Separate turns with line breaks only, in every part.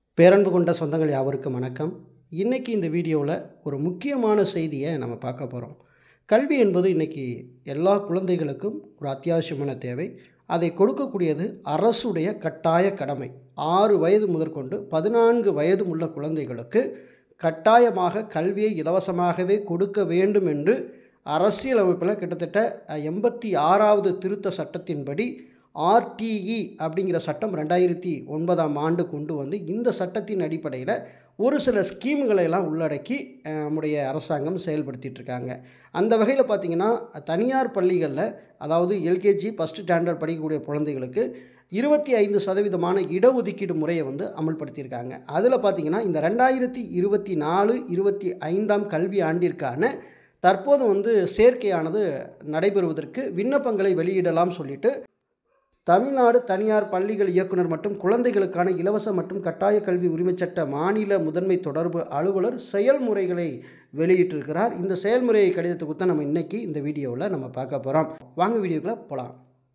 பேரன்பு கொண்ட சொந்தங்கள் யாவருக்கும் வணக்கம். இன்றைக்கி இந்த வீடியோவில் ஒரு முக்கியமான செய்தியை நம்ம பார்க்க போகிறோம். கல்வி என்பது இன்றைக்கி எல்லா குழந்தைகளுக்கும் ஒரு அத்தியாவசியமான தேவை. அதை கொடுக்கக்கூடியது அரசுடைய கட்டாய கடமை. 6 வயது முதற்கொண்டு 14 வயது உள்ள குழந்தைகளுக்கு கட்டாயமாக கல்வியை இலவசமாகவே கொடுக்க வேண்டும் என்று அரசியலமைப்பில் கிட்டத்தட்ட 86வது திருத்த சட்டத்தின்படி ஆர்டிஇ அப்படிங்கிற சட்டம் 2009ஆம் ஆண்டு கொண்டு வந்து இந்த சட்டத்தின் அடிப்படையில் ஒரு சில ஸ்கீம்களை எல்லாம் உள்ளடக்கி நம்முடைய அரசாங்கம் செயல்படுத்திகிட்ருக்காங்க. அந்த வகையில் பார்த்திங்கன்னா தனியார் பள்ளிகளில் அதாவது எல்கேஜி ஃபஸ்ட் ஸ்டாண்டர்ட் படிக்கக்கூடிய குழந்தைகளுக்கு 25% இடஒதுக்கீடு முறையை வந்து அமல்படுத்தியிருக்காங்க. அதில் பார்த்திங்கன்னா இந்த 2024-25ஆம் கல்வி ஆண்டிற்கான தற்போது வந்து சேர்க்கையானது நடைபெறுவதற்கு விண்ணப்பங்களை வெளியிடலாம் சொல்லிட்டு தமிழ்நாடு தனியார் பள்ளிகள் இயக்குனர் மற்றும் குழந்தைகளுக்கான இலவச மற்றும் கட்டாய கல்வி உரிமைச் சட்ட மாநில முதன்மை தொடர்பு அலுவலர் செயல்முறைகளை வெளியிட்டிருக்கிறார். இந்த செயல்முறையை கடிதத்துக்கு தான் நம்ம இன்றைக்கி இந்த வீடியோவில் நம்ம பார்க்க போகிறோம். வாங்க வீடியோக்குள்ளே போகலாம்.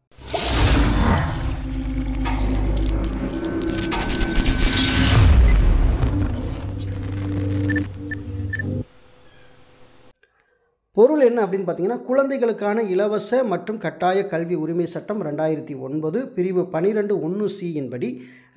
பொருள் என்ன அப்படின்னு பார்த்தீங்கன்னா, குழந்தைகளுக்கான இலவச மற்றும் கட்டாய கல்வி உரிமை சட்டம் 2009 பிரிவு 12(1)C படி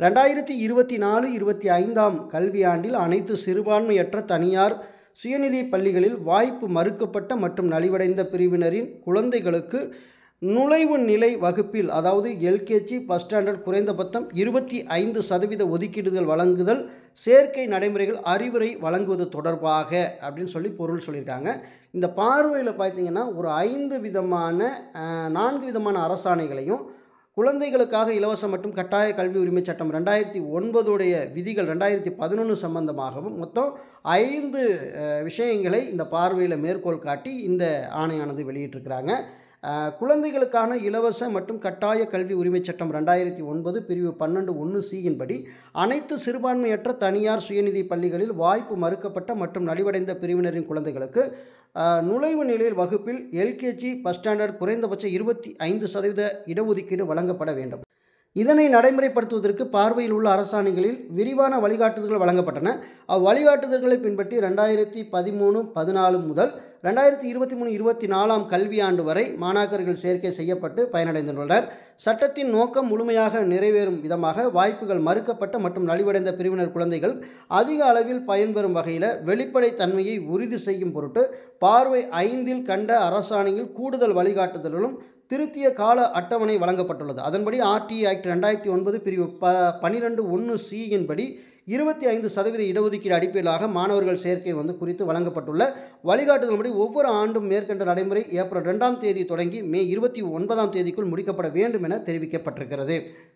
2024-25ஆம் கல்வியாண்டில் அனைத்து சிறுபான்மையற்ற தனியார் சுயநிதி பள்ளிகளில் வாய்ப்பு மறுக்கப்பட்ட மற்றும் நலிவடைந்த பிரிவினரின் குழந்தைகளுக்கு நுழைவு நிலை வகுப்பில் அதாவது எல்கேஜி ஃபஸ்ட் ஸ்டாண்டர்ட் குறைந்தபட்சம் 25% ஒதுக்கீடுகள் வழங்குதல், சேர்க்கை நடைமுறைகள் அறிவுரை வழங்குவது தொடர்பாக அப்படின்னு சொல்லி பொருள் சொல்லியிருக்காங்க. இந்த பார்வையில் பார்த்தீங்கன்னா ஒரு 4 விதமான அரசாணைகளையும் குழந்தைகளுக்காக இலவச மற்றும் கட்டாய கல்வி உரிமை சட்டம் 2009உடைய விதிகள் 2011 சம்பந்தமாகவும் மொத்தம் 5 விஷயங்களை இந்த பார்வையில் மேற்கோள் காட்டி இந்த ஆணையானது வெளியிட்டிருக்கிறாங்க. குழந்தைகளுக்கான இலவச மற்றும் கட்டாய கல்வி உரிமை சட்டம் 2009 பிரிவு 12(1)C படி அனைத்து சிறுபான்மையற்ற தனியார் சுயநிதி பள்ளிகளில் வாய்ப்பு மறுக்கப்பட்ட மற்றும் நலிவடைந்த பிரிவினரின் குழந்தைகளுக்கு நுழைவு நிலையில் வகுப்பில் எல்கேஜி ஃபஸ்ட் ஸ்டாண்டர்ட் குறைந்தபட்ச 25% இடஒதுக்கீடு வழங்கப்பட வேண்டும். இதனை நடைமுறைப்படுத்துவதற்கு பார்வையில் உள்ள அரசாணைகளில் விரிவான வழிகாட்டுதல்கள் வழங்கப்பட்டன. அவ்வழிகாட்டுதல்களை பின்பற்றி 2013-14 முதல் 2023-24ஆம் கல்வியாண்டு வரை மாணாக்கர்கள் சேர்க்கை செய்யப்பட்டு பயனடைந்துள்ளனர். சட்டத்தின் நோக்கம் முழுமையாக நிறைவேறும் விதமாக வாய்ப்புகள் மறுக்கப்பட்ட மற்றும் நலிவடைந்த பிரிவினர் குழந்தைகள் அதிக அளவில் பயன்பெறும் வகையில் வெளிப்படைத் தன்மையை உறுதி செய்யும் பொருட்டு பார்வை 5இல் கண்ட அரசாணையில் கூடுதல் வழிகாட்டுதல்களும் திருத்திய கால அட்டவணை வழங்கப்பட்டுள்ளது. அதன்படி ஆர்டிஇ ஆக்ட் 2009 பிரிவு 12(1)C படி 25% இடஒதுக்கீடு அடிப்படையிலாக மாணவர்கள் சேர்க்கை குறித்து வழங்கப்பட்டுள்ள வழிகாட்டுதல்படி ஒவ்வொரு ஆண்டும் மேற்கண்ட நடைமுறை ஏப்ரல் 2ஆம் தேதி தொடங்கி மே 29ஆம் தேதிக்குள் முடிக்கப்பட வேண்டும் என தெரிவிக்கப்பட்டிருக்கிறது.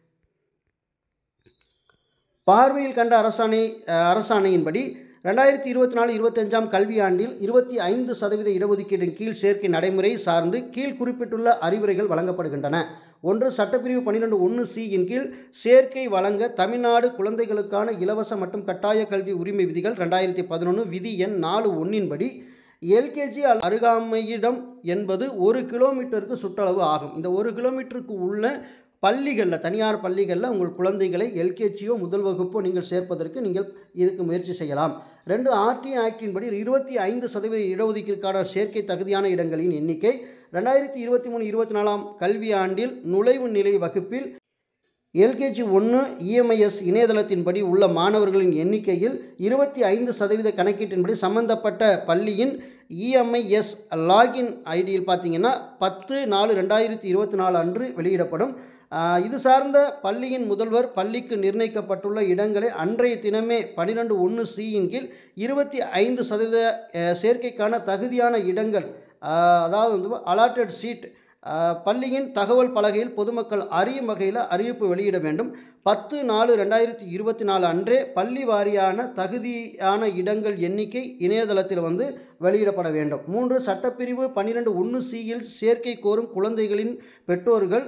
பார்வையில் கண்ட அரசாணையின்படி 2024-25ஆம் கல்வியாண்டில் 25% இடஒதுக்கீட்டின் கீழ் சேர்க்கை நடைமுறை சார்ந்து கீழ் குறிப்பிட்டுள்ள அறிவுரைகள் வழங்கப்படுகின்றன. 1. சட்டப்பிரிவு 12(1)C கீழ் சேர்க்கை வழங்க தமிழ்நாடு குழந்தைகளுக்கான இலவச மற்றும் கட்டாய கல்வி உரிமை விதிகள் 2011 விதி எண் 4(1) படி எல்கேஜி அருகாமையிடம் என்பது 1 கிலோமீட்டருக்கு சுற்றளவு ஆகும். இந்த 1 கிலோமீட்டருக்கு உள்ள பள்ளிகளில் தனியார் பள்ளிகளில் உங்கள் குழந்தைகளை எல்கேஜியோ முதல் வகுப்போ நீங்கள் சேர்ப்பதற்கு நீங்கள் இதுக்கு முயற்சி செய்யலாம். 2. ஆர்டிஇ ஆக்டின் படி 25% இடஒதுக்கீடுக்கான சேர்க்கை தகுதியான இடங்களின் எண்ணிக்கை 2023-24ஆம் கல்வியாண்டில் நுழைவு நிலை வகுப்பில் எல்கேஜி 1 EMIS இணையதளத்தின்படி உள்ள மாணவர்களின் எண்ணிக்கையில் 25% கணக்கீட்டின்படி சம்பந்தப்பட்ட பள்ளியின் EMIS லாகின் ஐடியில் பார்த்தீங்கன்னா 10/4/2024 அன்று வெளியிடப்படும். இது சார்ந்த பள்ளியின் முதல்வர் பள்ளிக்கு நிர்ணயிக்கப்பட்டுள்ள இடங்களை அன்றைய தினமே 12(1)C கீழ் 25% சேர்க்கைக்கான தகுதியான இடங்கள் அதாவது அலாட்டட் சீட் பள்ளியின் தகவல் பலகையில் பொதுமக்கள் அறியும் வகையில் அறிவிப்பு வெளியிட வேண்டும். 10/4/2024 அன்றே பள்ளி வாரியான தகுதியான இடங்கள் எண்ணிக்கை இணையதளத்தில் வெளியிடப்பட வேண்டும். 3. சட்டப்பிரிவு 12(1)C சேர்க்கை கோரும் குழந்தைகளின் பெற்றோர்கள்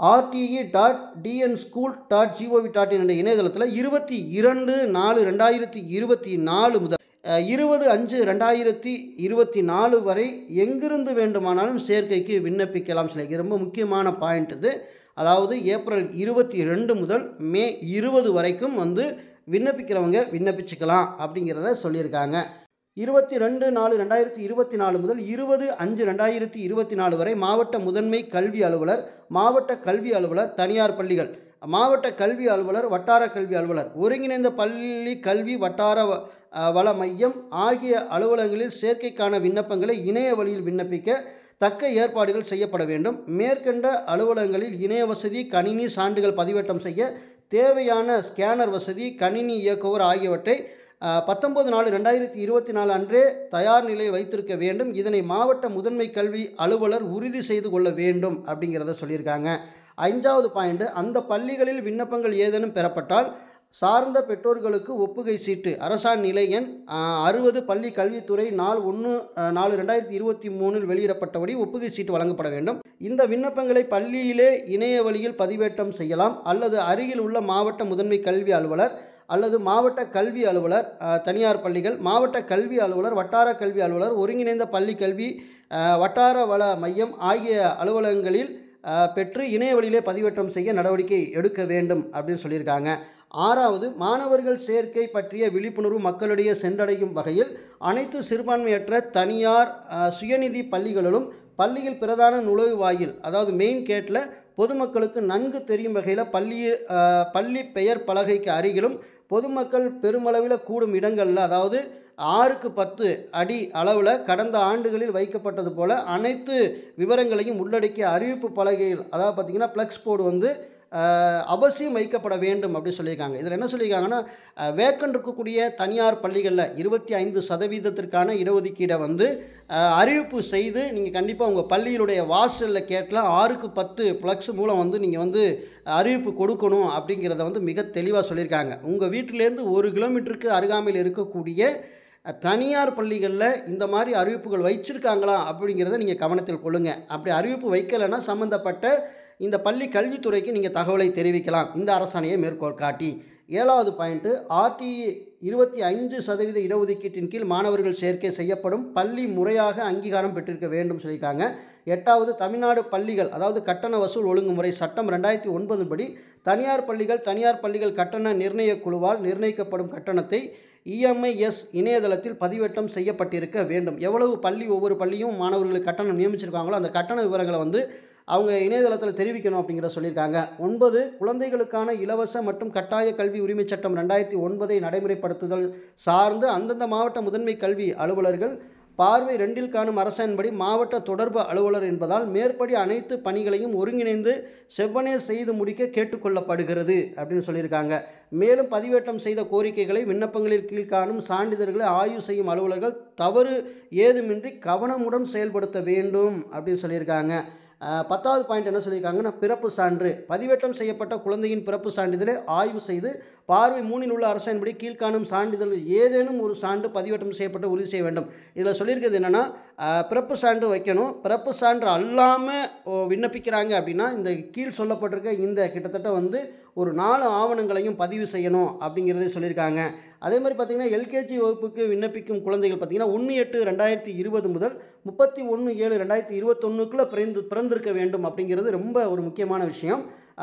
rte.dnschool.gov.in என்ற இணையதளத்தில் 22/4/2024 முதல் 20/5/2024 வரை எங்கிருந்து வேண்டுமானாலும் சேர்க்கைக்கு விண்ணப்பிக்கலாம். இது ரொம்ப முக்கியமான பாயிண்ட் இது. அதாவது ஏப்ரல் 22 முதல் மே 20 வரைக்கும் விண்ணப்பிக்கிறவங்க விண்ணப்பிச்சுக்கலாம் அப்படிங்கிறத சொல்லியிருக்காங்க. 22/4/2024 முதல் 20/5/2024 வரை மாவட்ட முதன்மை கல்வி அலுவலர், மாவட்ட கல்வி அலுவலர், தனியார் பள்ளிகள், மாவட்ட கல்வி அலுவலர், வட்டார கல்வி அலுவலர், ஒருங்கிணைந்த பள்ளி கல்வி வட்டார வள மையம் ஆகிய அலுவலகங்களில் சேர்க்கைக்கான விண்ணப்பங்களை இணைய வழியில் விண்ணப்பிக்க தக்க ஏற்பாடுகள் செய்யப்பட வேண்டும். மேற்கண்ட அலுவலகங்களில் இணைய வசதி, கணினி சான்றுகள் பதிவேற்றம் செய்ய தேவையான ஸ்கேனர் வசதி, கணினி இயக்குவோர் ஆகியவற்றை 19/4/2024 அன்றே தயார் நிலையில் வைத்திருக்க வேண்டும். இதனை மாவட்ட முதன்மை கல்வி அலுவலர் உறுதி செய்து கொள்ள வேண்டும் அப்படிங்கிறத சொல்லியிருக்காங்க. 5வது பாயிண்ட், அந்த பள்ளிகளில் விண்ணப்பங்கள் ஏதேனும் பெறப்பட்டால் சார்ந்த பெற்றோர்களுக்கு ஒப்புகை சீட்டு அரசாணை நிலை எண் 60 பள்ளி கல்வித்துறை நாள் 1/4/2023 வெளியிடப்பட்டபடி ஒப்புகை சீட்டு வழங்கப்பட வேண்டும். இந்த விண்ணப்பங்களை பள்ளியிலே இணைய வழியில் பதிவேற்றம் செய்யலாம் அல்லது அருகில் உள்ள மாவட்ட முதன்மை கல்வி அலுவலர் அல்லது மாவட்ட கல்வி அலுவலர், தனியார் பள்ளிகள், மாவட்ட கல்வி அலுவலர், வட்டார கல்வி அலுவலர், ஒருங்கிணைந்த பள்ளி கல்வி வட்டார வள மையம் ஆகிய அலுவலகங்களில் பெற்று இணைய வழியிலே பதிவேற்றம் செய்ய நடவடிக்கை எடுக்க வேண்டும் அப்படின்னு சொல்லியிருக்காங்க. 6வது, மாணவர்கள் சேர்க்கை பற்றிய விழிப்புணர்வு மக்களிடையே சென்றடையும் வகையில் அனைத்து சிறுபான்மையற்ற தனியார் சுயநிதி பள்ளிகளிலும் பள்ளியில் பிரதான நுழைவாயில் அதாவது மெயின் கேட்டில் பொதுமக்களுக்கு நன்கு தெரியும் வகையில் பள்ளி பெயர் பலகைக்கு அருகிலும் பொதுமக்கள் பெருமளவில் கூடும் இடங்களில் அதாவது 6க்கு 10 அடி அளவில் கடந்த ஆண்டுகளில் வைக்கப்பட்டது போல் அனைத்து விவரங்களையும் உள்ளடக்கிய அறிவிப்பு பலகையில் அதாவது பார்த்திங்கன்னா ப்ளக்ஸ் போர்டு வந்து அவசியம் வைக்கப்பட வேண்டும் அப்படி சொல்லியிருக்காங்க. இதில் என்ன சொல்லியிருக்காங்கன்னா வேக்கன் இருக்கக்கூடிய தனியார் பள்ளிகளில் 25% இடஒதுக்கீடை வந்து அறிவிப்பு செய்து நீங்கள் கண்டிப்பாக உங்கள் பள்ளியினுடைய வாசலில் கேட்டில் 6க்கு 10 ப்ளக்ஸ் மூலம் வந்து நீங்கள் வந்து அறிவிப்பு கொடுக்கணும் அப்படிங்கிறத வந்து மிக தெளிவாக சொல்லியிருக்காங்க. உங்கள் வீட்டிலேருந்து 1 கிலோமீட்டருக்கு அருகாமையில் இருக்கக்கூடிய தனியார் பள்ளிகளில் இந்த மாதிரி அறிவிப்புகள் வச்சிருக்காங்களா அப்படிங்கிறத நீங்கள் கவனத்தில் கொள்ளுங்கள். அப்படி அறிவிப்பு வைக்கலைன்னா சம்மந்தப்பட்ட இந்த பள்ளி கல்வித்துறைக்கு நீங்கள் தகவலை தெரிவிக்கலாம் இந்த அரசாணையை மேற்கோள் காட்டி. 7வது பாயிண்ட்டு, RTE 25% இடஒதுக்கீட்டின் கீழ் மாணவர்கள் சேர்க்கை செய்யப்படும் பள்ளி முறையாக அங்கீகாரம் பெற்றிருக்க வேண்டும் சொல்லியிருக்காங்க. 8வது, தமிழ்நாடு பள்ளிகள் அதாவது கட்டண வசூல் ஒழுங்குமுறை சட்டம் 2009 படி தனியார் பள்ளிகள் கட்டண நிர்ணய குழுவால் நிர்ணயிக்கப்படும் கட்டணத்தை EMIS இணையதளத்தில் பதிவேற்றம் செய்யப்பட்டிருக்க வேண்டும். எவ்வளவு பள்ளி ஒவ்வொரு பள்ளியும் மாணவர்களுக்கு கட்டணம் நியமிச்சிருக்காங்களோ அந்த கட்டண விவரங்களை வந்து அவங்க இணையதளத்தில் தெரிவிக்கணும் அப்படிங்கிறத சொல்லியிருக்காங்க. 9, குழந்தைகளுக்கான இலவச மற்றும் கட்டாய கல்வி உரிமை சட்டம் 2009 நடைமுறைப்படுத்துதல் சார்ந்து அந்தந்த மாவட்ட முதன்மை கல்வி அலுவலர்கள் பார்வை 2இல் காணும் அரசாணைப்படி மாவட்ட தொடர்பு அலுவலர் என்பதால் மேற்படி அனைத்து பணிகளையும் ஒருங்கிணைந்து செவ்வனே செய்து முடிக்க கேட்டுக்கொள்ளப்படுகிறது அப்படின்னு சொல்லியிருக்காங்க. மேலும் பதிவேற்றம் செய்த கோரிக்கைகளை விண்ணப்பங்களில் கீழ்காணும் சான்றிதழ்களை ஆய்வு செய்யும் அலுவலர்கள் தவறு ஏதுமின்றி கவனமுடன் செயல்படுத்த வேண்டும் அப்படின்னு சொல்லியிருக்காங்க. 10வது பாயிண்ட் என்ன சொல்லியிருக்காங்கன்னா பிறப்பு சான்று பதிவேற்றம் செய்யப்பட்ட குழந்தையின் பிறப்பு சான்றிதழை ஆய்வு செய்து பார்வை 3இல் உள்ள அரசாணைப்படி கீழ்காணும் சான்றிதழ் ஏதேனும் ஒரு சான்று பதிவேற்றம் செய்யப்பட்டு உறுதி செய்ய வேண்டும். இதில் சொல்லியிருக்கிறது என்னென்னா பிறப்பு சான்று வைக்கணும். பிறப்பு சான்று அல்லாமல் விண்ணப்பிக்கிறாங்க அப்படின்னா இந்த கீழ் சொல்லப்பட்டிருக்க இந்த கிட்டத்தட்ட வந்து ஒரு 4 ஆவணங்களையும் பதிவு செய்யணும் அப்படிங்கிறதே சொல்லியிருக்காங்க. அதே மாதிரி பார்த்திங்கன்னா எல்கேஜி வகுப்புக்கு விண்ணப்பிக்கும் குழந்தைகள் பார்த்திங்கன்னா 1/8/2020 முதல் 31/7/2021 பிறந்திருக்க வேண்டும் அப்படிங்கிறது ரொம்ப ஒரு முக்கியமான விஷயம்.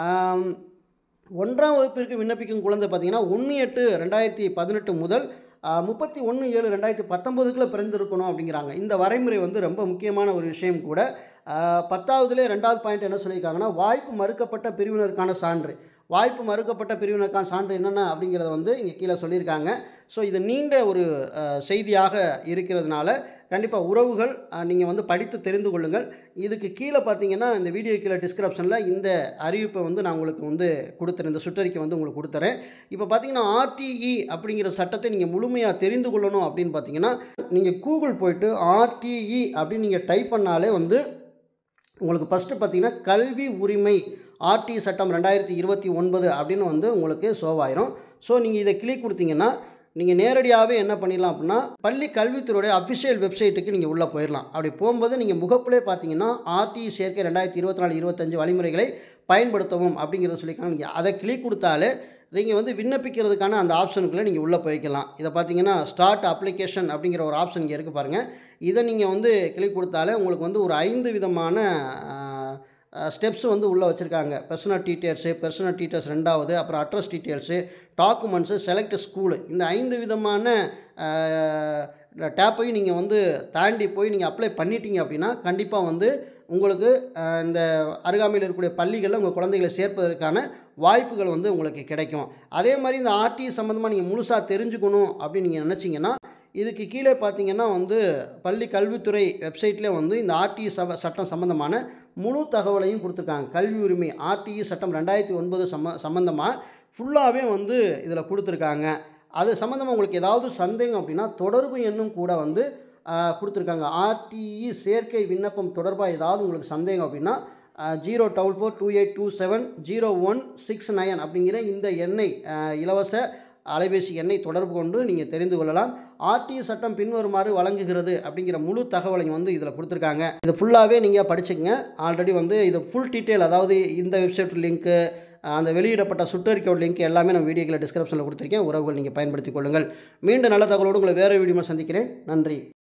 1ஆம் வகுப்பிற்கு விண்ணப்பிக்கும் குழந்தை பார்த்திங்கன்னா 1/8/2018 முதல் 31/7/2019 பிறந்திருக்கணும் அப்படிங்கிறாங்க. இந்த வரைமுறை வந்து ரொம்ப முக்கியமான ஒரு விஷயம் கூட. 10வதுலேயே 2வது பாயிண்ட் என்ன சொல்லியிருக்காங்கன்னா வாய்ப்பு மறுக்கப்பட்ட பிரிவினருக்கான சான்று என்னென்ன அப்படிங்கிறத வந்து இங்கே கீழே சொல்லியிருக்காங்க. ஸோ இது நீண்ட ஒரு செய்தியாக இருக்கிறதுனால கண்டிப்பாக உறவுகள் நீங்கள் வந்து படித்து தெரிந்து கொள்ளுங்கள். இதுக்கு கீழே பார்த்தீங்கன்னா இந்த வீடியோ கீழே டிஸ்கிரிப்ஷனில் இந்த அறிவிப்பை வந்து நான் உங்களுக்கு வந்து கொடுத்துறேன், இந்த சுற்றறிக்கை வந்து உங்களுக்கு கொடுத்துறேன். இப்போ பார்த்தீங்கன்னா RTE அப்படிங்கிற சட்டத்தை நீங்கள் முழுமையாக தெரிந்து கொள்ளணும் அப்படின்னு பார்த்தீங்கன்னா நீங்கள் கூகுள் போய்ட்டு RTE அப்படின்னு நீங்கள் டைப் பண்ணாலே வந்து உங்களுக்கு ஃபஸ்ட்டு பார்த்தீங்கன்னா கல்வி உரிமை RTE சட்டம் 2029 அப்படின்னு வந்து உங்களுக்கு ஷோவாயிரும். ஸோ நீங்கள் இதை கிளிக் கொடுத்தீங்கன்னா நீங்கள் நேரடியாகவே என்ன பண்ணிடலாம் அப்படின்னா பள்ளி கல்வித்துறையுடைய அஃபிஷியல் வெப்சைட்டுக்கு நீங்கள் உள்ளே போயிடலாம். அப்படி போகும்போது நீங்கள் முகப்பிலே பார்த்தீங்கன்னா RTE சேர்க்கை 2024-25 வழிமுறைகளை பயன்படுத்தவும் அப்படிங்கிறத சொல்லியிருக்காங்க. நீங்கள் அதை கிளிக் கொடுத்தாலே நீங்கள் வந்து விண்ணப்பிக்கிறதுக்கான அந்த ஆப்ஷனுக்குள்ளே நீங்கள் உள்ளே போய்க்கலாம். இதை பார்த்தீங்கன்னா ஸ்டார்ட் அப்ளிகேஷன் அப்படிங்கிற ஒரு ஆப்ஷன் இங்கே இருக்குது பாருங்கள். இதை நீங்கள் வந்து கிளிக் கொடுத்தாலே உங்களுக்கு வந்து ஒரு 5 விதமான ஸ்டெப்ஸ் வந்து உள்ளே வச்சுருக்காங்க. பெர்சனல் டீட்டெயில்ஸ் 2வது, அப்புறம் address details, documents, select school, இந்த 5 விதமான டேப்பையும் நீங்கள் வந்து தாண்டி போய் நீங்கள் அப்ளை பண்ணிட்டீங்க அப்படின்னா கண்டிப்பாக வந்து உங்களுக்கு இந்த அருகாமையில் இருக்கக்கூடிய பள்ளிகளில் உங்கள் குழந்தைகளை சேர்ப்பதற்கான வாய்ப்புகள் வந்து உங்களுக்கு கிடைக்கும். அதே மாதிரி இந்த ஆர்டிஇ சம்மந்தமாக நீங்கள் முழுசாக தெரிஞ்சுக்கணும் அப்படின்னு நீங்கள் நினச்சிங்கன்னா இதுக்கு கீழே பார்த்தீங்கன்னா வந்து பள்ளி கல்வித்துறை வெப்சைட்லேயே வந்து இந்த ஆர்டிஇ சட்டம் சம்மந்தமான முழு தகவலையும் கொடுத்துருக்காங்க. கல்வி உரிமை ஆர்டிஇ சட்டம் 2009 சம்மந்தமாக ஃபுல்லாகவே வந்து இதில் கொடுத்துருக்காங்க. அது சம்மந்தமாக உங்களுக்கு ஏதாவது சந்தேகம் அப்படின்னா தொடர்பு எண்ணும் கூட வந்து கொடுத்துருக்காங்க. ஆர்டிஇ சேர்க்கை விண்ணப்பம் தொடர்பாக ஏதாவது உங்களுக்கு சந்தேகம் அப்படின்னா 04428270169 அப்படிங்கிற இந்த எண்ணை இலவச அலைபேசி எண்ணை தொடர்பு கொண்டு நீங்கள் தெரிந்து கொள்ளலாம். ஆர்டிஇ சட்டம் பின்வருமாறு வழங்குகிறது அப்படிங்கிற முழு தகவலையும் வந்து இதில் கொடுத்துருக்காங்க. இது ஃபுல்லாகவே நீங்கள் படிச்சுக்கங்க. ஆல்ரெடி வந்து இது ஃபுல் டீட்டெயில், அதாவது இந்த வெப்சைட் லிங்க்கு, அந்த வெளியிடப்பட்ட சுற்றறிக்கையோட லிங்க் எல்லாமே நான் வீடியோக்களை டிஸ்கிரிப்ஷனில் கொடுத்துருக்கேன். உறவுகள் நீங்கள் பயன்படுத்திக் கொள்ளுங்கள். மீண்டும் நல்ல தகவலோடு உங்களை வேறு வீடியோவில் சந்திக்கிறேன். நன்றி.